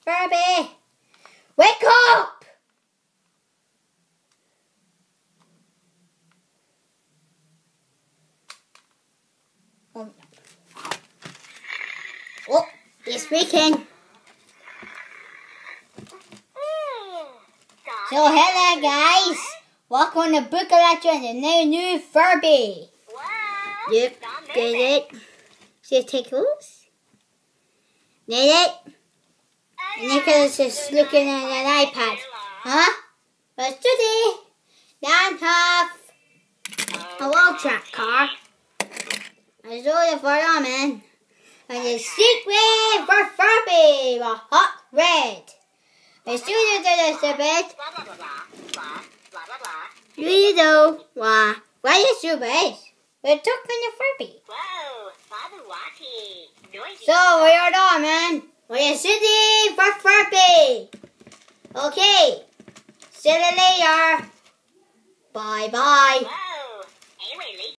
Furby! Wake up! Oh, he's speaking. So hello guys, welcome to Book of Legends and the new Furby. Yep, did it. See the tickles? Did it? And Nicholas is looking at an iPad. Huh? But today, Dan have a wall track car. I saw the fireman. And the secret for Furby was hot red. The students did this a bit. You know why? Why is your base? We're talking to Furby. Whoa, Father Watty. Noisy. So we are done, man. We're sitting for Furby. Okay. See you later. Bye bye.